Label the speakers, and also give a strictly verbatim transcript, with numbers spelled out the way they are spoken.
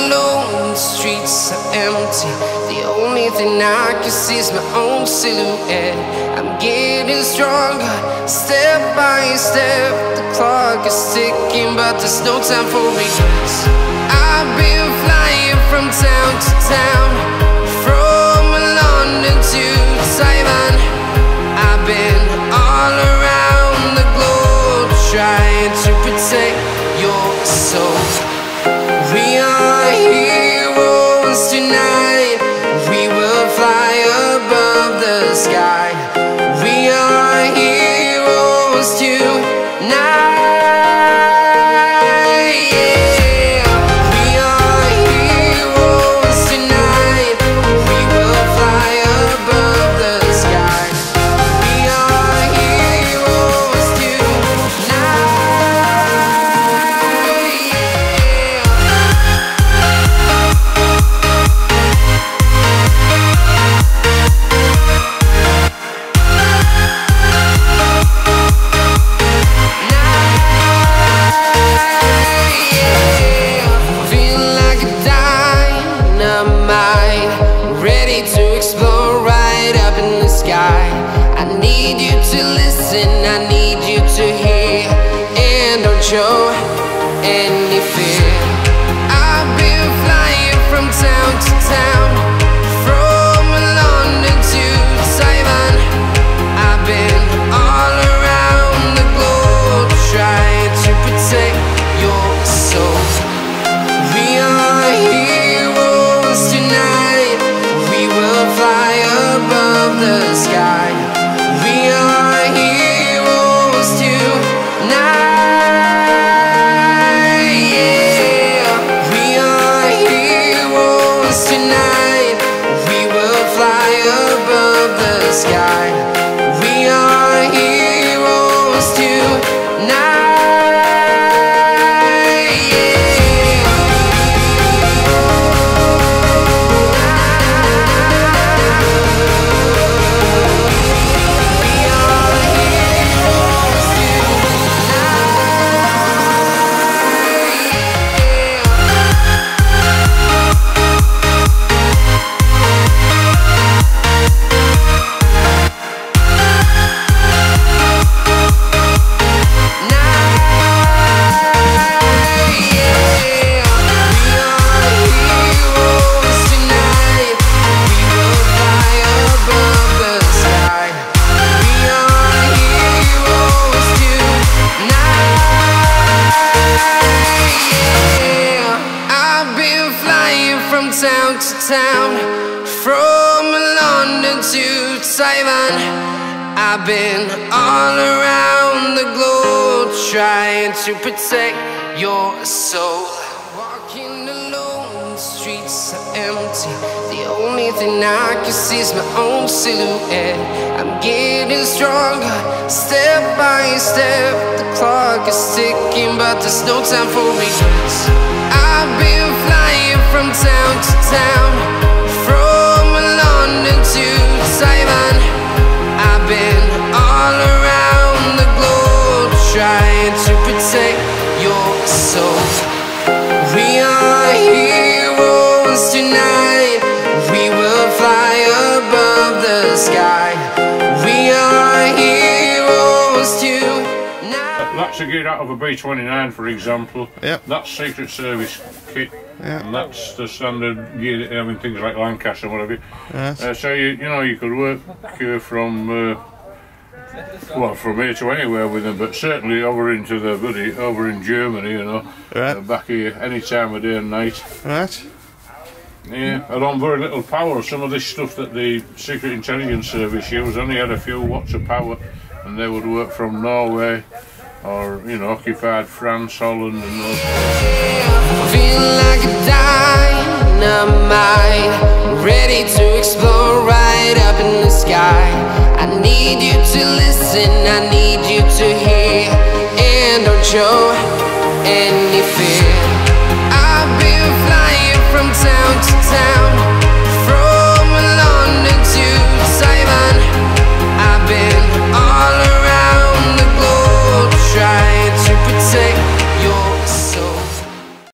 Speaker 1: alone, the streets are empty. The only thing I can see is my own silhouette. I'm getting stronger, step by step. The clock is ticking, but there's no time for regrets. I've been flying from town to town, from London to Taiwan. I've been all around the globe, trying to protect your soul. We are heroes tonight. We will fly above the sky. We are heroes tonight. Show any fear. I've been flying from town to town, from London to Taiwan. I've been all around the globe, trying to protect your soul. We are heroes tonight. We will fly above the sky. We are heroes tonight. Sky. We are heroes tonight. Town to town, from London to Taiwan. I've been all around the globe, trying to protect your soul. Walking alone, the streets are empty. The only thing I can see is my own silhouette. I'm getting stronger, step by step. The clock is ticking, but there's no time for regrets. I've been flying from town to town, from London to Taiwan. I've been all around the globe, trying to protect your soul. We are heroes tonight. We will fly above the sky. We are heroes tonight.
Speaker 2: That's a gear out of a B twenty-nine, for example.
Speaker 3: Yep.
Speaker 2: That's Secret Service kit.
Speaker 3: Yeah.
Speaker 2: And that's the standard gear that they have in things like Lancaster and whatever.
Speaker 3: Yes.
Speaker 2: Uh, so you you know you could work uh, from uh, well from here to anywhere with them, but certainly over into the buddy over in Germany, you know,
Speaker 3: right.
Speaker 2: uh, back here any time of day and night.
Speaker 3: Right.
Speaker 2: Yeah, and on very little power. Some of this stuff that the Secret Intelligence Service used only had a few watts of power, and they would work from Norway or, you know, occupied France, Holland and those.
Speaker 1: Feel like a dynamite, ready to explode right up in the sky. I need you to listen, I need you to hear, and don't show any fear.